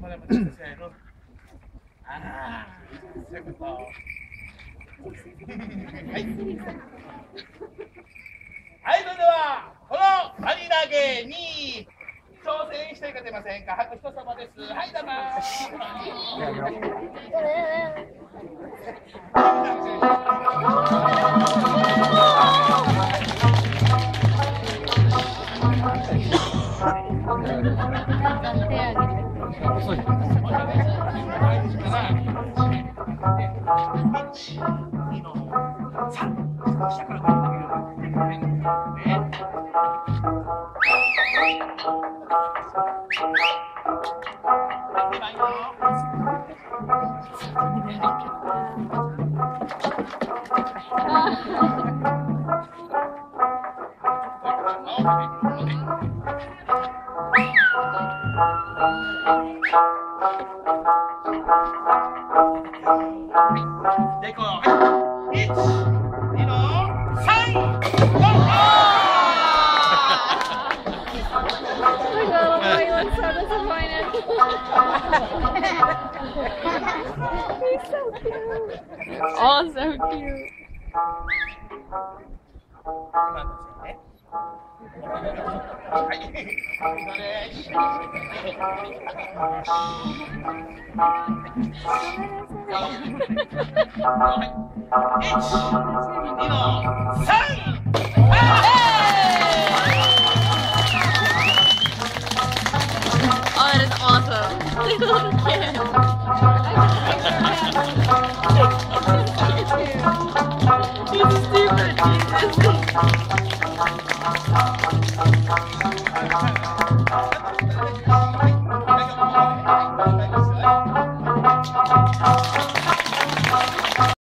podemos hacer el luz. Ah, se gustó.はい、それではこのバニラゲーに挑戦したい方いませんか。拍手様です。はい、どう下からでこう1、2の3。 So disappointed. He's so cute. Oh, so cute. Oh, that is awesome. Little kid. He's stupid, Jesus.